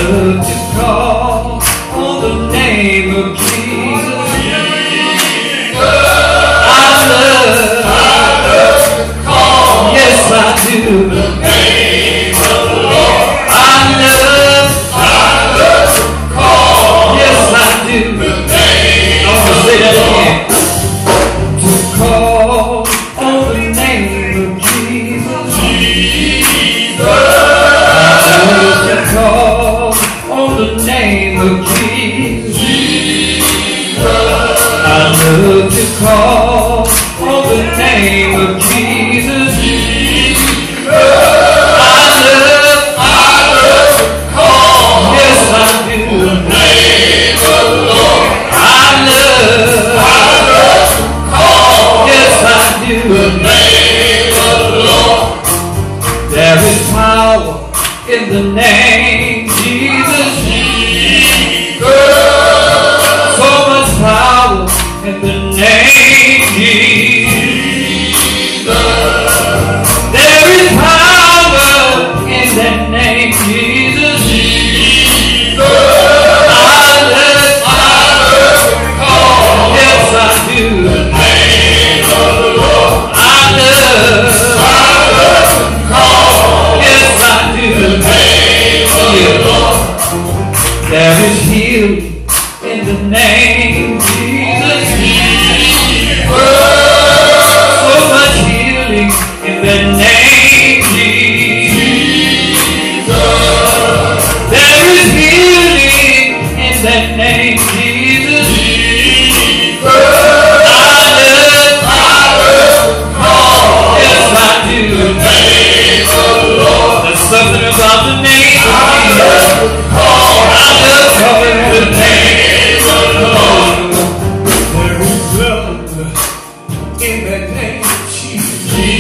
love to call on the name of Jesus. I love to call, yes I do, the name of the Lord. I love to call, yes I do, the name. I want to say that again. To call on the name of Jesus. I love to call on the name of Jesus. I love to call on the name of Jesus. I love to call, yes I do, the name of the Lord. I love to call, yes I do, the name of the Lord. There is power in the name Jesus. So much power in the name Jesus. There is power in that name Jesus. I love to call, yes I do, the name of the Lord. I love to call, yes I do, the name of the Lord. There is healing in the name Jesus. So much healing in the name Jesus. There is healing in that name Jesus. I love to call, yes I do, the name of the Lord. There's something about the name of Jesus. I love calling the name of the Lord. There is love in that name of Jesus.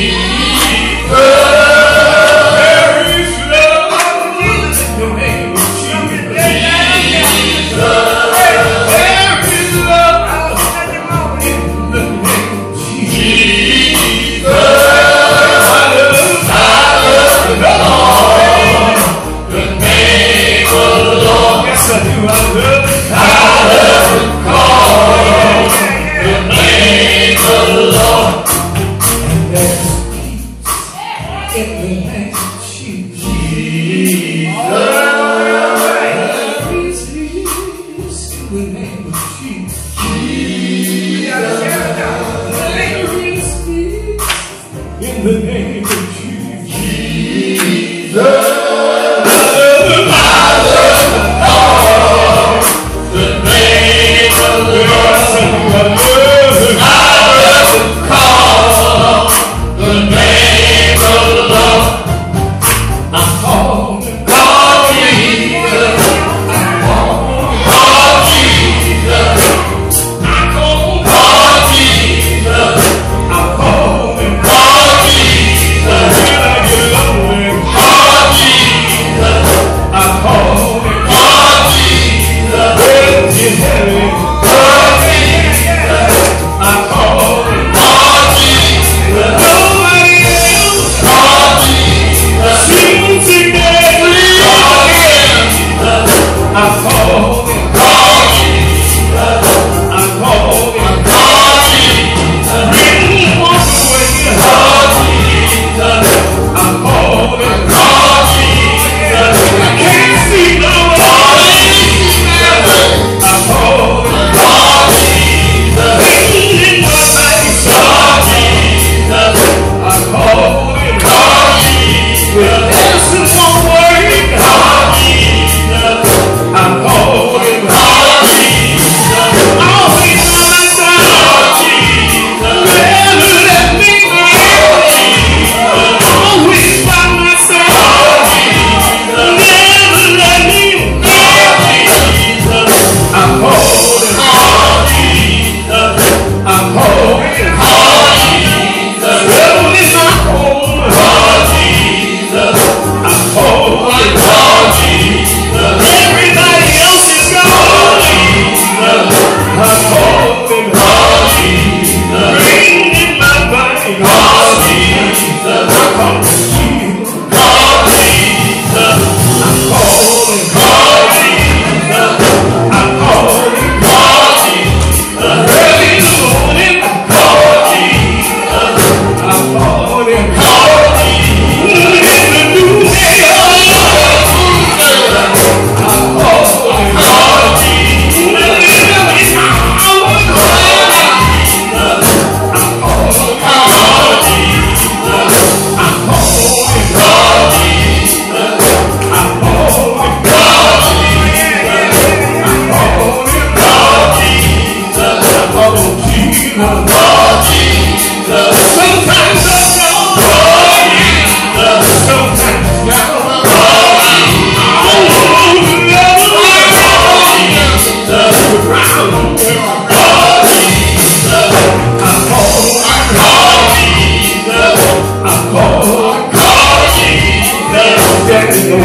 There is love in the name of Jesus. There is love in the name of Jesus. I love the name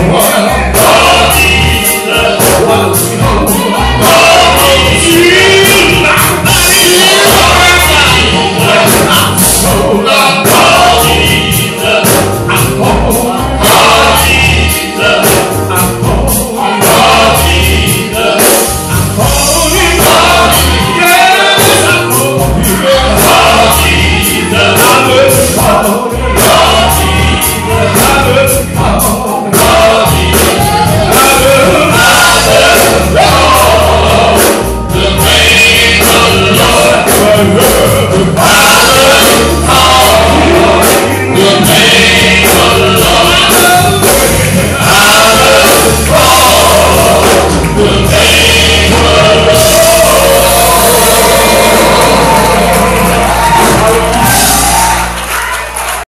one.